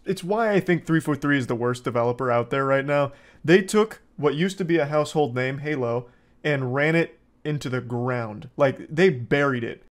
it's why I think 343 is the worst developer out there right now. They took what used to be a household name, Halo, and ran it into the ground. Like, they buried it.